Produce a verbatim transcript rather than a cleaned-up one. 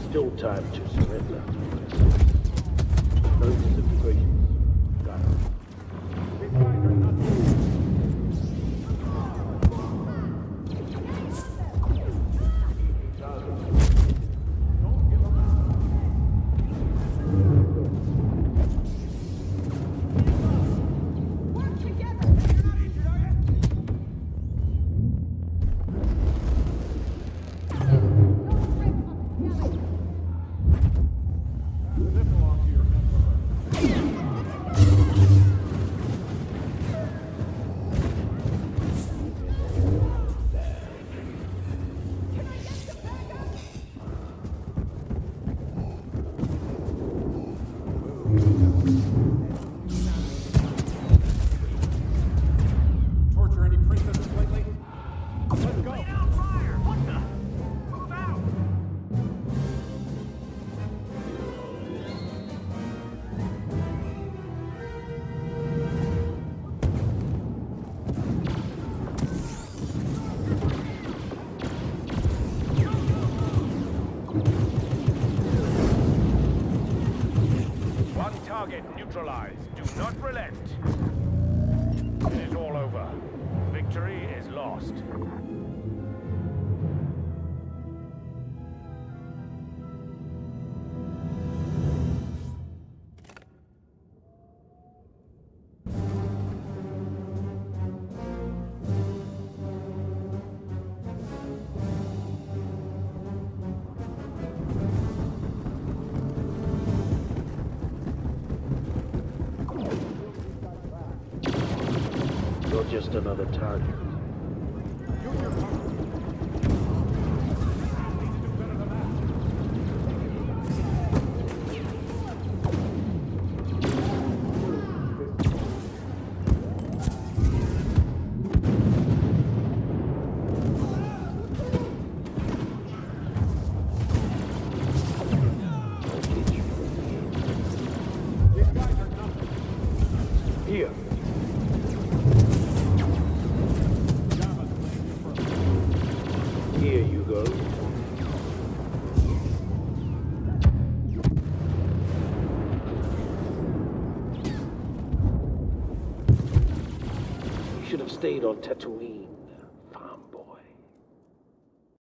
Still time to surrender. No disintegrations. Got it. Torture any princesses lately? Let's go! Lay down fire! What the? Move out! One target neutralized. Do not relent. It is all over. Victory is lost. You're just another target. Use your power. These guys are nothing. Here. Here you go. You should have stayed on Tatooine.